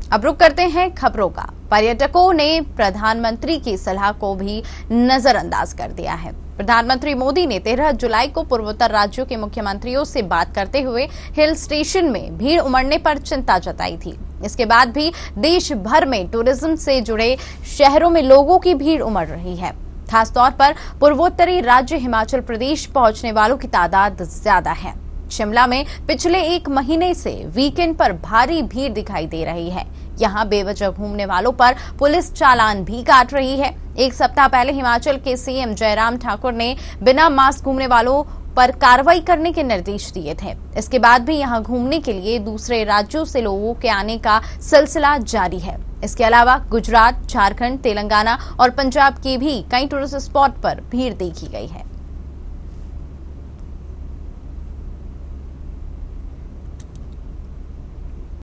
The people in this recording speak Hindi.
अब रुक करते हैं खबरों का। पर्यटकों ने प्रधानमंत्री की सलाह को भी नजरअंदाज कर दिया है। प्रधानमंत्री मोदी ने 13 जुलाई को पूर्वोत्तर राज्यों के मुख्यमंत्रियों से बात करते हुए हिल स्टेशन में भीड़ उमड़ने पर चिंता जताई थी। इसके बाद भी देश भर में टूरिज्म से जुड़े शहरों में लोगों की भीड़ उमड़ रही है। खासतौर पर पूर्वोत्तरी राज्य हिमाचल प्रदेश पहुंचने वालों की तादाद ज्यादा है। शिमला में पिछले एक महीने से वीकेंड पर भारी भीड़ दिखाई दे रही है। यहाँ बेवजह घूमने वालों पर पुलिस चालान भी काट रही है। एक सप्ताह पहले हिमाचल के सीएम जयराम ठाकुर ने बिना मास्क घूमने वालों पर कार्रवाई करने के निर्देश दिए थे। इसके बाद भी यहाँ घूमने के लिए दूसरे राज्यों से लोगों के आने का सिलसिला जारी है। इसके अलावा गुजरात, झारखंड, तेलंगाना और पंजाब के भी कई टूरिस्ट स्पॉट पर भीड़ देखी गई है।